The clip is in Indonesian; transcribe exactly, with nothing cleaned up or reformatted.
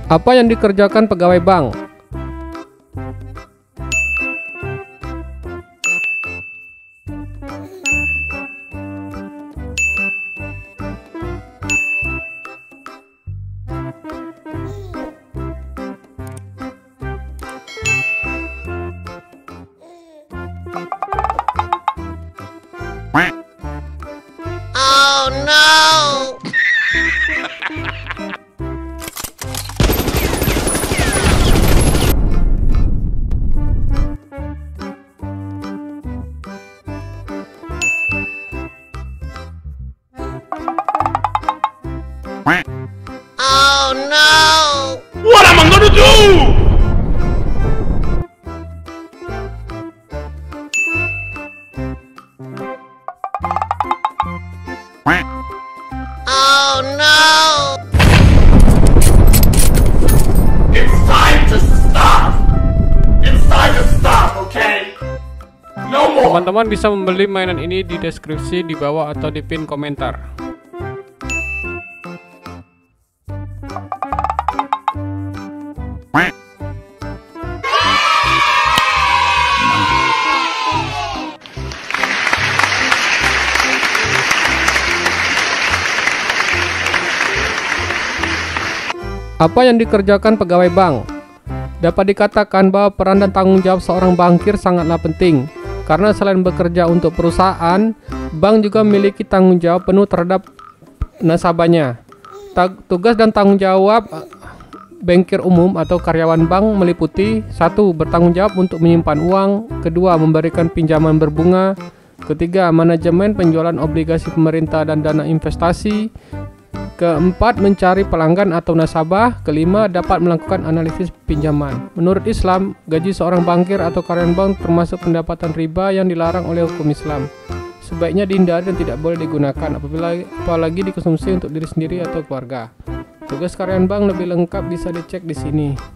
Apa yang dikerjakan pegawai bank? Oh no! Oh no! What am I gonna do? Oh no! It's time to stop. It's time to stop, okay? No more. Teman-teman bisa membeli mainan ini di deskripsi di bawah atau di pin komentar. Apa yang dikerjakan pegawai bank? Dapat dikatakan bahwa peran dan tanggung jawab seorang bankir sangatlah penting, karena selain bekerja untuk perusahaan, bank juga memiliki tanggung jawab penuh terhadap nasabahnya. Tugas dan tanggung jawab bankir umum atau karyawan bank meliputi: satu. Bertanggung jawab untuk menyimpan uang. Kedua. Memberikan pinjaman berbunga. Ketiga. Manajemen penjualan obligasi pemerintah dan dana investasi. Keempat, mencari pelanggan atau nasabah. Kelima, dapat melakukan analisis pinjaman. Menurut Islam, gaji seorang bankir atau karyawan bank termasuk pendapatan riba yang dilarang oleh hukum Islam. Sebaiknya dihindari dan tidak boleh digunakan, apabila apalagi dikonsumsi untuk diri sendiri atau keluarga. Tugas karyawan bank lebih lengkap bisa dicek di sini.